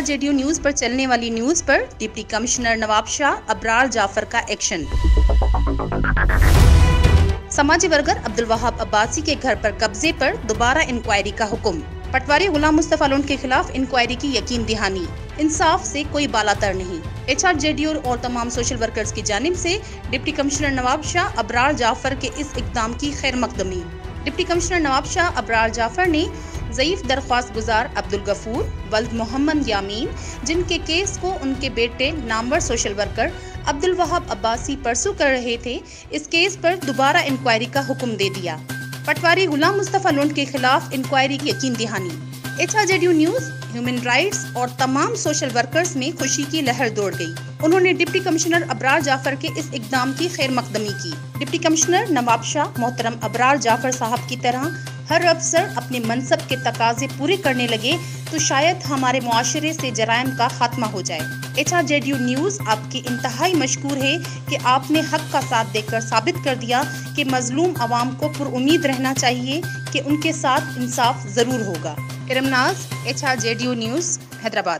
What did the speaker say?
HRJDU news पर चलने वाली न्यूज पर डिप्टी कमिश्नर नवाब शाह अबरार जाफर का एक्शन। समाजी वर्कर अब्दुल वहाब अब्बासी के घर पर कब्जे पर दोबारा इंक्वायरी का हुक्म। पटवारी गुलाम मुस्तफा लोन के खिलाफ इंक्वायरी की यकीन दहानी। इंसाफ से कोई बालातर नहीं। HRJDU और तमाम सोशल वर्कर्स की जानिब से डिप्टी कमिश्नर नवाब शाह अबरार जाफर के इस इक़दाम की खैर मकदमी। डिप्टी कमिश्नर नवाब शाह अबरार जाफर ने ज़ईफ दरख्वास्त गुजार अब्दुल गफूर वल्द मोहम्मद यामीन, जिनके केस को उनके बेटे नामवर सोशल वर्कर अब्दुल वहाब अब्बासी परसू कर रहे थे, इस केस पर दोबारा इंक्वायरी का हुक्म दे दिया। पटवारी गुलाम मुस्तफा लोन के खिलाफ इंक्वायरी की यकीन दहानी। HRJDU न्यूज, ह्यूमन राइट्स और तमाम सोशल वर्कर्स में खुशी की लहर दौड़ गई। उन्होंने डिप्टी कमिश्नर अबरार जाफर के इस इक़दाम की खैर मकदमी की। डिप्टी कमिश्नर नवाब शाह मोहतरम अबरार जाफर साहब की तरह हर अफसर अपने मनसब के तकाजे पूरे करने लगे तो शायद हमारे मुआशरे से जराइम का खात्मा हो जाए। HRJDU न्यूज़ आपकी इंतहाई मशकूर है कि आपने हक का साथ देकर साबित कर दिया कि मजलूम अवाम को पुरुम्मीद रहना चाहिए कि उनके साथ इंसाफ ज़रूर होगा। Irmanaz, HRJDU news, Hyderabad.